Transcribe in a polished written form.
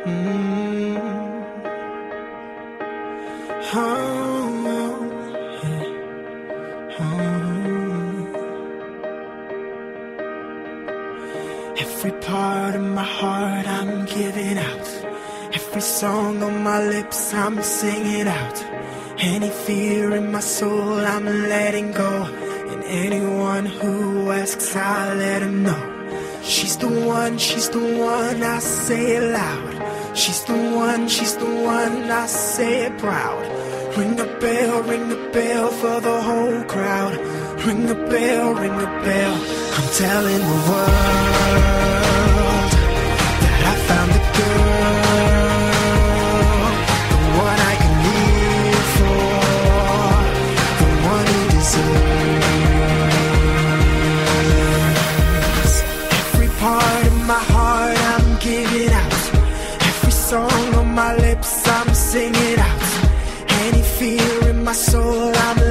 Mm. Oh, yeah. Every part of my heart I'm giving out. Every song on my lips I'm singing out. Any fear in my soul I'm letting go. And anyone who asks I'll let them know. She's the one, I say it loud. She's the one, I say it proud. Ring the bell for the whole crowd. Ring the bell, I'm telling the world that I found the girl, the one I can live for, the one who deserves. Every part of my heart I'm giving out. Every song on my lips I'm singing out. Any fear in my soul I'm